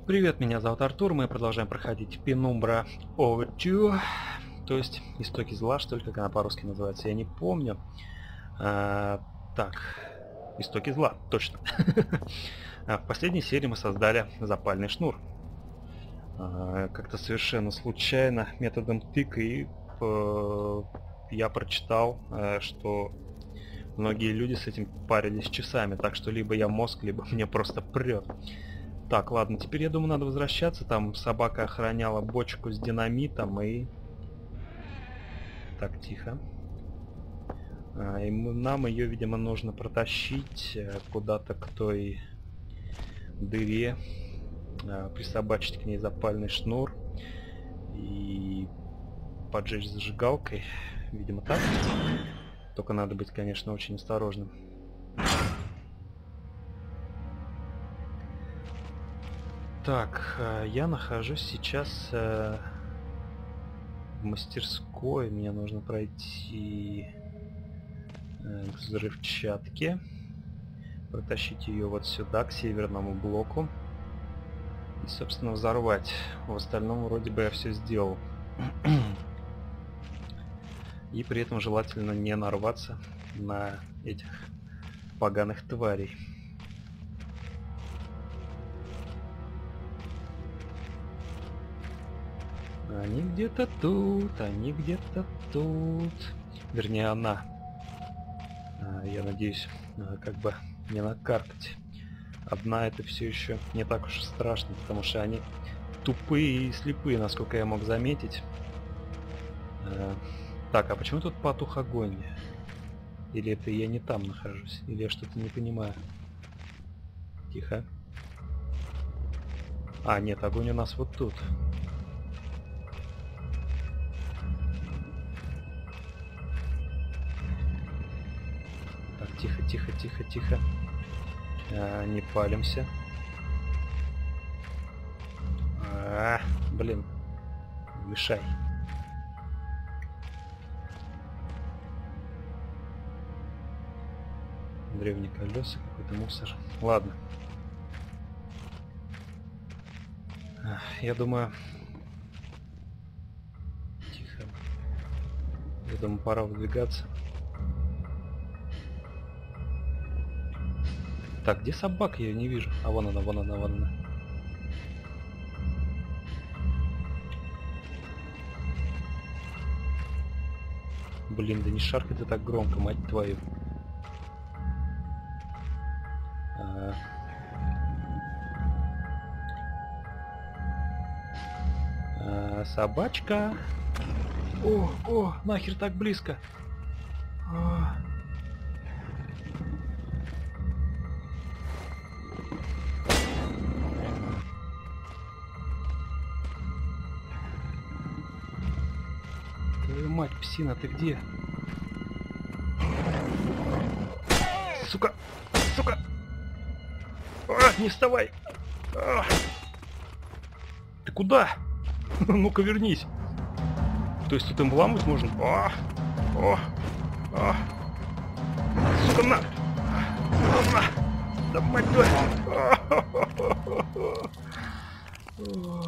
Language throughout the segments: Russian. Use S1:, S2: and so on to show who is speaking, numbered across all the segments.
S1: Привет, меня зовут Артур, мы продолжаем проходить Penumbra Overture, то есть Истоки зла, что ли, как она по-русски называется, я не помню. Так, Истоки зла, точно. В последней серии мы создали запальный шнур. Как-то совершенно случайно, методом тыка, и я прочитал, что многие люди с этим парились часами, так что либо я мозг, либо мне просто прет. Так, ладно, теперь я думаю, надо возвращаться. Там собака охраняла бочку с динамитом и... Так, тихо. Нам ее, видимо, нужно протащить куда-то к той дыре, присобачить к ней запальный шнур и поджечь зажигалкой. Видимо, так. Только надо быть, конечно, очень осторожным. Так, я нахожусь сейчас в мастерской. Мне нужно пройти к взрывчатке, протащить ее вот сюда, к северному блоку, и, собственно, взорвать. В остальном вроде бы я все сделал. И при этом желательно не нарваться на этих поганых тварей. Они где-то тут, они где-то тут. Вернее, она. Я надеюсь, как бы не накаркать. Одна это все еще не так уж страшно, потому что они тупые и слепые, насколько я мог заметить. Так, а почему тут потух огонь? Или это я не там нахожусь? Или я что-то не понимаю? Тихо. А, нет, огонь у нас вот тут. Так, тихо, тихо, тихо, тихо. Не палимся. Блин. Мешай. Древние колеса, какой-то мусор. Ладно. Я думаю... Тихо. Я думаю, пора выдвигаться. Так, где собака? Я ее не вижу. А вон она, вон она, вон она. Блин, да не шаркай ты так громко, мать твою. Собачка. О, нахер так близко. Твою мать, псина, ты где? Сука! Сука! Не вставай! Ты куда? Ну-ка вернись. То есть тут им вламывать можно? Сука, на! Да мать твою!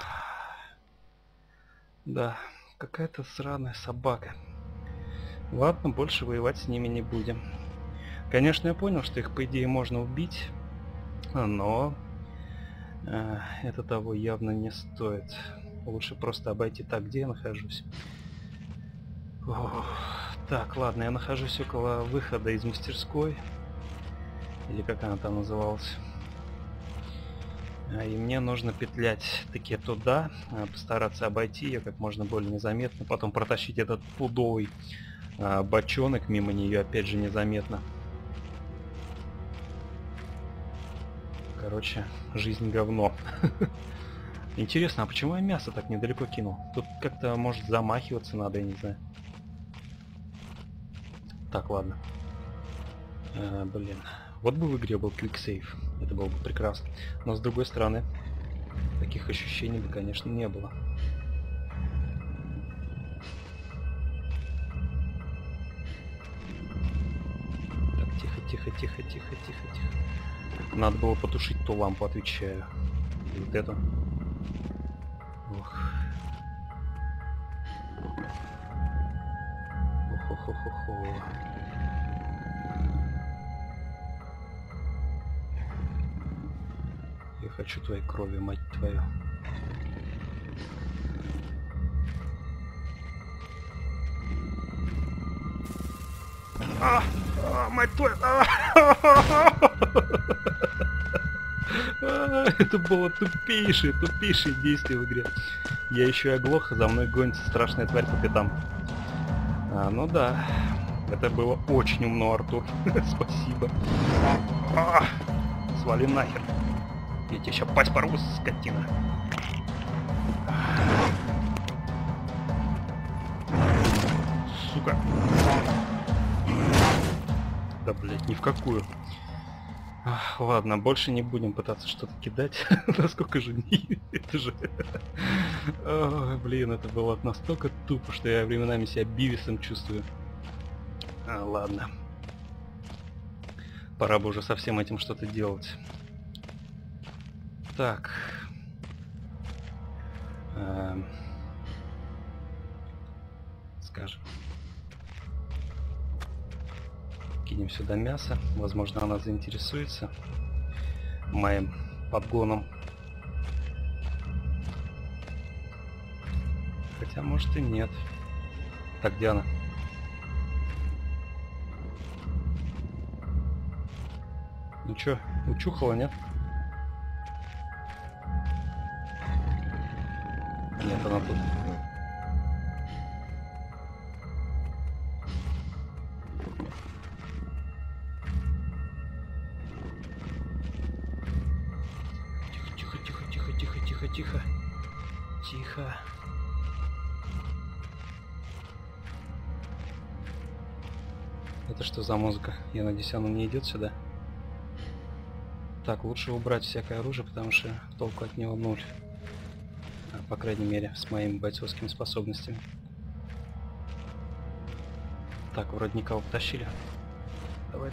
S1: Да, какая-то сраная собака. Ладно, больше воевать с ними не будем. Конечно, я понял, что их, по идее, можно убить, но это того явно не стоит. Лучше просто обойти так, где я нахожусь. Так, ладно, я нахожусь около выхода из мастерской. Или как она там называлась. И мне нужно петлять таки туда, постараться обойти ее как можно более незаметно, потом протащить этот пудовый бочонок мимо нее, опять же, незаметно. Короче, жизнь говно. Интересно, а почему я мясо так недалеко кинул? Тут как-то, может, замахиваться надо, я не знаю. Так, ладно. Блин. Вот бы в игре был Quick Save. Это было бы прекрасно. Но с другой стороны, таких ощущений бы, конечно, не было. Так, тихо, тихо, тихо, тихо, тихо, тихо. Надо было потушить ту лампу, отвечаю. И вот эту. Ох. Ох-ох-ох-ох-ох. Я хочу твоей крови, мать твою. Мать твою! Это было тупейшее действие в игре. Я еще и оглох, за мной гонится страшная тварь по пятам. Ну да, это было очень умно, Артур. Спасибо. Свали нахер. Я тебе сейчас пасть порву, скотина. Сука. Да, блять, ни в какую. Ладно, больше не будем пытаться что-то кидать. Насколько же не... Это же... Блин, это было настолько тупо, что я временами себя Бивисом чувствую. Ладно. Пора бы уже со всем этим что-то делать. Так. Скажем. Кинем сюда мясо. Возможно, она заинтересуется моим подгоном. Хотя, может, и нет. Так, где она? Ну чё, учухала, нет? Нет, она тут. Тихо. Тихо. Это что за музыка? Я надеюсь, она не идет сюда. Так, лучше убрать всякое оружие, потому что толку от него ноль. По крайней мере, с моими бойцовскими способностями. Так, вроде никого потащили. Давай.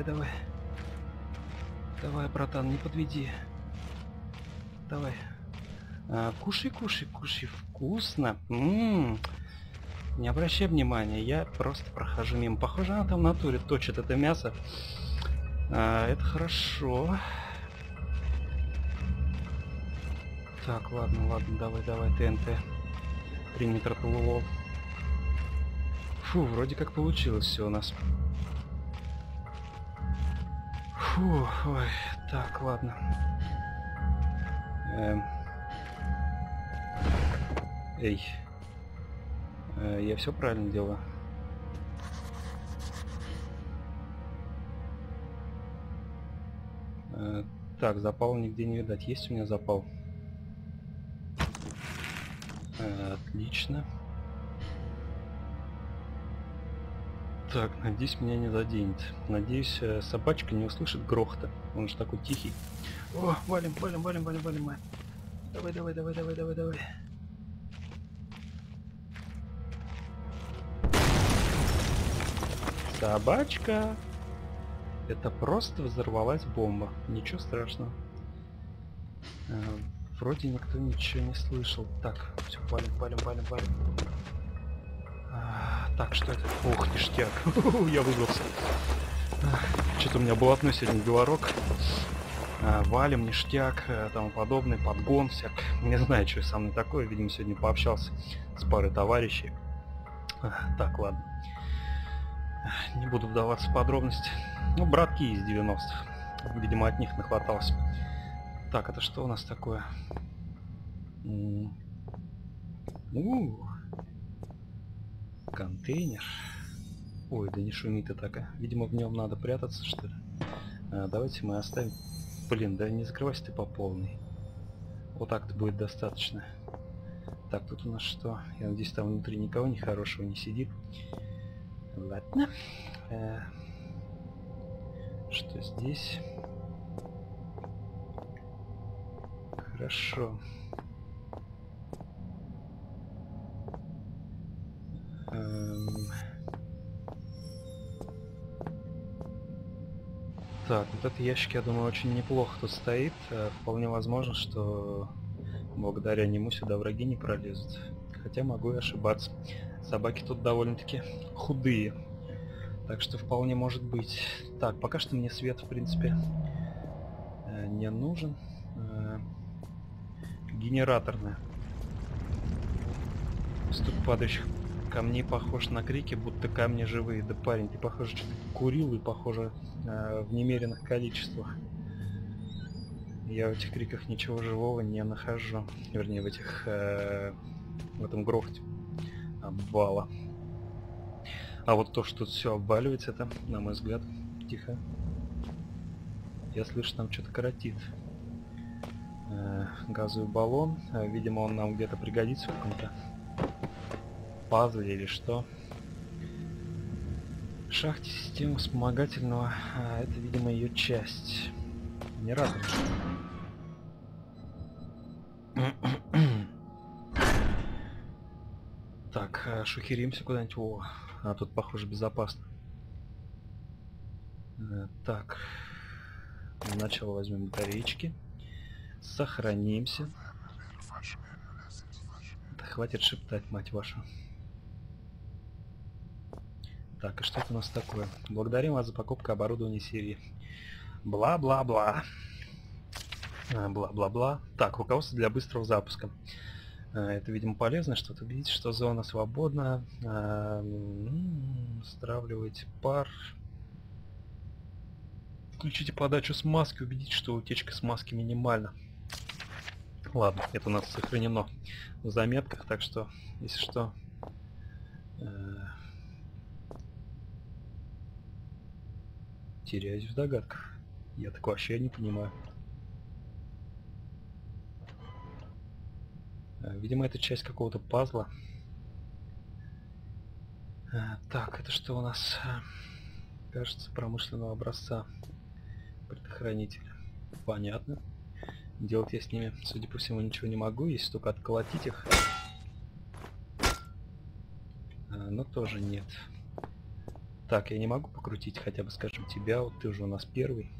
S1: Давай, братан, не подведи. Давай. Кушай. Вкусно. Не обращай внимания, я просто прохожу мимо. Похоже, она там в натуре точит это мясо. Это хорошо. Так, ладно, давай, ТНТ. 3 микрополулов. Фу, вроде как получилось все у нас. Фу, ой, так, ладно. Эй. Я все правильно делаю. Так, запал нигде не видать. Есть у меня запал? Отлично. Так, надеюсь, меня не заденет. Надеюсь, собачка не услышит грохота. Он же такой тихий. О, валим. Давай. Собачка! Это просто взорвалась бомба. Ничего страшного. Вроде никто ничего не слышал. Так, все, валим. Так, что это? Ох, ништяк. Я выигрался. Что-то у меня блатной сегодня белорок. Валим, ништяк, тому подобное, подгон всяк. Не знаю, что со мной такое. Видимо, сегодня пообщался с парой товарищей. Так, ладно. Не буду вдаваться в подробности. Ну, братки из 90-х. Видимо, от них нахватался. Так, это что у нас такое? Контейнер. Ой, да не шуми ты такая. Видимо, в нем надо прятаться, что ли. Давайте мы оставим... Блин, да не закрывайся ты по полной. Вот так-то будет достаточно. Так, тут у нас что? Я надеюсь, там внутри никого нехорошего не сидит. Ладно. Что здесь? Хорошо. Так, вот этот ящик, я думаю, очень неплохо тут стоит. Вполне возможно, что благодаря нему сюда враги не пролезут. Хотя могу и ошибаться. Собаки тут довольно-таки худые. Так что вполне может быть. Так, пока что мне свет, в принципе, не нужен. Генераторная. Стук падающих камней похож на крики, будто камни живые. Да парень, ты, похоже, что-то курил и, похоже, в немеренных количествах. Я в этих криках ничего живого не нахожу. Вернее, в этом грохоте обвала. А вот то, что все обваливается, это, на мой взгляд, тихо. Я слышу, там что-то коротит. Газовый баллон. Видимо, он нам где-то пригодится в каком-то пазле или что. Шахте системы вспомогательного. Это, видимо, ее часть. Генератор. Так, шухеримся куда-нибудь. О, а тут, похоже, безопасно. Так. Для начала возьмем батареечки. Сохранимся. Да хватит шептать, мать вашу. Так, и что это у нас такое? Благодарим вас за покупку оборудования серии. Бла-бла-бла. Бла-бла-бла. Так, руководство для быстрого запуска. Это, видимо, полезно что-то. Видите, что зона свободна. Стравливайте пар. Включите подачу смазки. Убедитесь, что утечка смазки минимальна. Ладно, это у нас сохранено в заметках, так что, если что... теряюсь в догадках. Я так вообще не понимаю. Видимо, это часть какого-то пазла. Так, это что у нас? Кажется, промышленного образца предохранителя. Понятно. Делать я с ними, судя по всему, ничего не могу, если только отколотить их. Но тоже нет. Так, я не могу покрутить хотя бы, скажем, тебя. Вот ты уже у нас первый.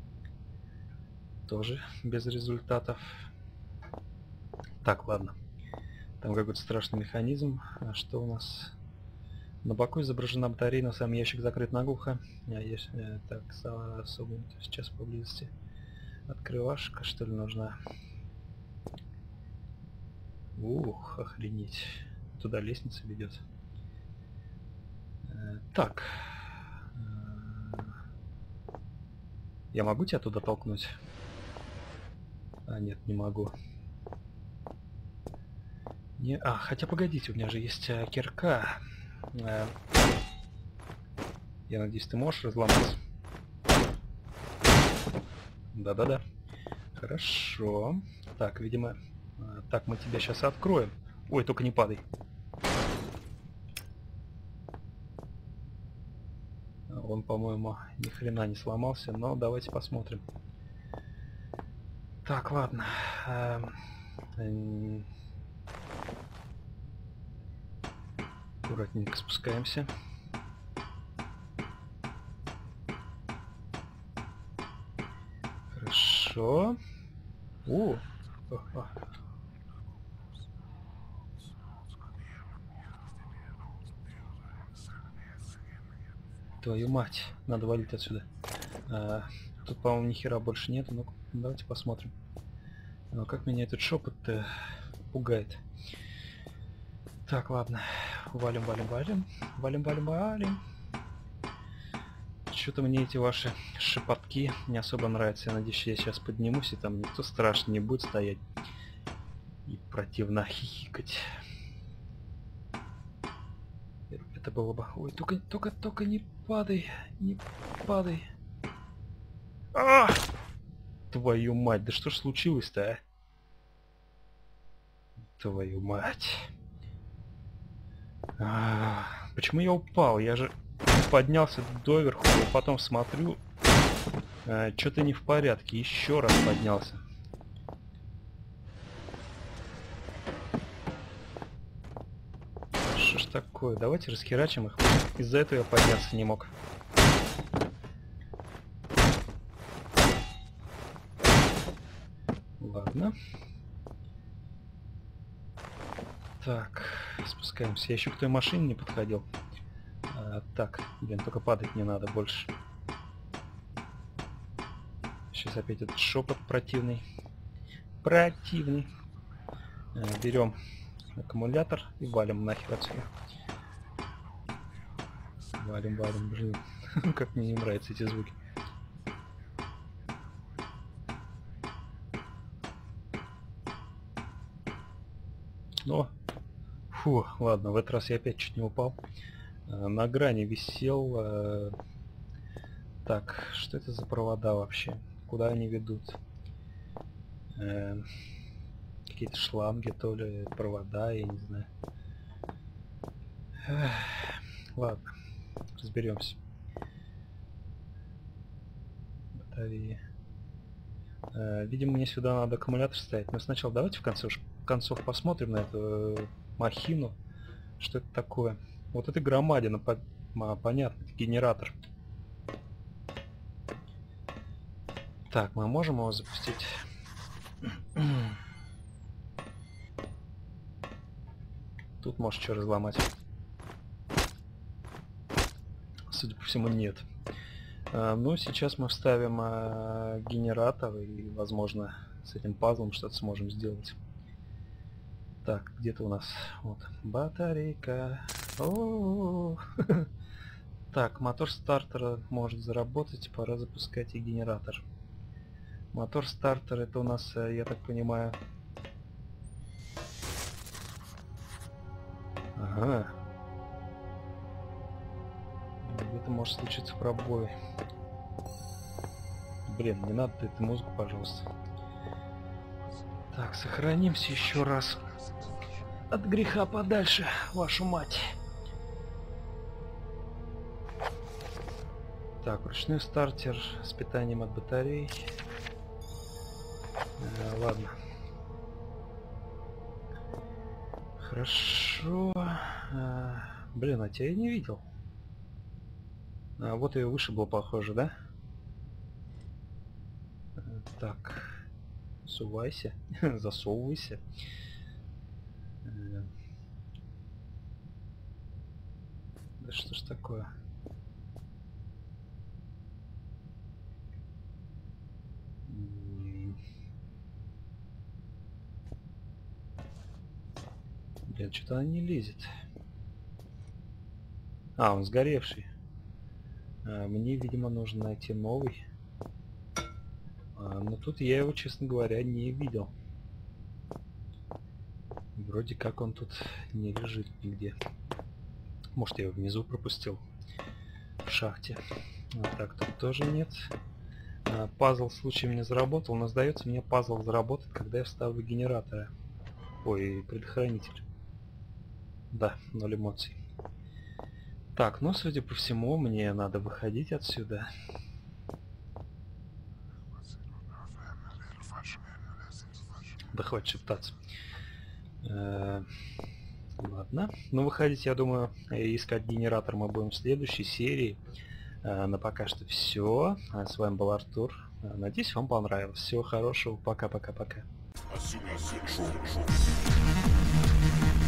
S1: Тоже без результатов. Так, ладно. Там какой-то страшный механизм. А что у нас? На боку изображена батарея, но сам ящик закрыт наглухо. Так, особо сейчас поблизости. Открывашка, что ли, нужна? Ух, охренеть. Туда лестница ведет. Так. Я могу тебя туда толкнуть? А, нет, не могу. Хотя погодите, у меня же есть кирка. Я надеюсь, ты можешь разломать? Да-да-да. Хорошо. Так, видимо... Так, мы тебя сейчас откроем. Ой, только не падай. Он, по-моему, ни хрена не сломался, но давайте посмотрим. Так, ладно. Аккуратненько спускаемся. Хорошо. Твою мать, надо валить отсюда. Тут, по-моему, ни хера больше нету. Ну, давайте посмотрим. Но как меня этот шепот-то пугает. Так, ладно. Валим, валим, валим. Валим, валим, валим. Что-то мне эти ваши шепотки не особо нравятся. Я надеюсь, я сейчас поднимусь, и там никто страшно не будет стоять. И противно хихикать. Это было бы... Ой, только не падай. Не падай. Твою мать, да что ж случилось-то, а? Твою мать. Почему я упал? Я же поднялся доверху, а потом смотрю, что-то не в порядке. Еще раз поднялся. Что ж такое? Давайте расхерачим их. Из-за этого я подняться не мог. Ладно. Так, спускаемся. Я еще к той машине не подходил. Так, блин, только падать не надо больше. Сейчас опять этот шепот противный. Противный. Берем аккумулятор и валим нахер отсюда. Валим, блин. Как мне не нравятся эти звуки. О! Фу, ладно, в этот раз я опять чуть не упал. На грани висел. Так, что это за провода вообще? Куда они ведут? Какие-то шланги, то ли провода, я не знаю. Ладно, разберемся. Батареи. Видимо, мне сюда надо аккумулятор ставить. Но сначала давайте в концов посмотрим на эту махину. Что это такое? Вот это громадина, понятно, это генератор. Так, мы можем его запустить? Тут можешь что разломать. Судя по всему, нет. Ну, сейчас мы вставим генератор и, возможно, с этим пазлом что-то сможем сделать. Так, где-то у нас вот батарейка. Так, мотор стартера может заработать, пора запускать и генератор. Мотор стартер это у нас, я так понимаю... Ага. Где-то может случиться пробой. Блин, не надо эту музыку, пожалуйста. Так, сохранимся еще раз. От греха подальше, вашу мать. Так, ручной стартер с питанием от батарей. Ладно. Хорошо. Блин, а тебя я не видел. Вот ее выше было похоже, да? Так. Сувайся. Засовывайся. Да что ж такое? Блин, что-то она не лезет. Он сгоревший. Мне, видимо, нужно найти новый. Но тут я его, честно говоря, не видел. Вроде как он тут не лежит нигде. Может, я его внизу пропустил. В шахте. Вот так, тут тоже нет. Пазл случаем не заработал, но сдается мне пазл заработает, когда я вставлю генераторы. Ой, предохранитель. Да, 0 эмоций. Так, ну, судя по всему, мне надо выходить отсюда. Да хватит шептаться. Ладно. Ну, выходить, я думаю, искать генератор мы будем в следующей серии. Но пока что все. С вами был Артур. Надеюсь, вам понравилось. Всего хорошего. Пока-пока-пока.